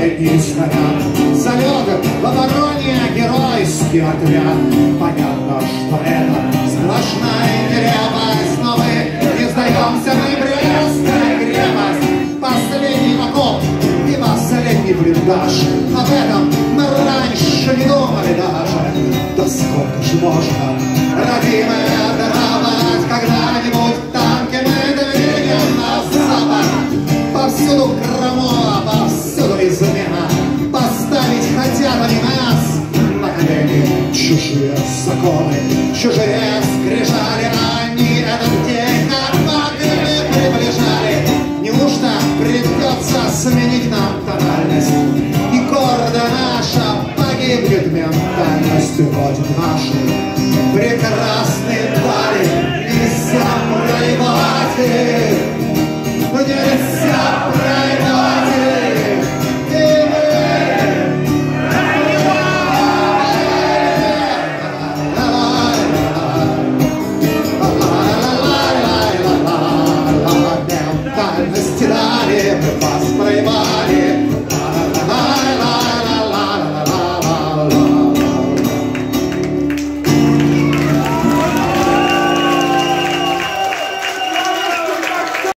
летний снаряд. Залег в обороне геройский отряд. Понятно, что это сплошная крепость, но мы не сдаемся, мы Брестская крепость. Последний окоп и последний блиндаж. Об этом мы раньше не думали даже. Да сколько же можно, родимая, драпать, когда-нибудь танки мы двинем на запад. Повсюду крамола, повсюду измена. Поставить хотят они нас на колени. Чужие законы, чужие скрижали. Они этот день как могли приближали. Неужто придется сменить нам тональность, и гордо наша погибнет ментальность? Родин нашей прекрасной твари нельзя проебать их, нельзя проебать их. Ментальность дали мы вас.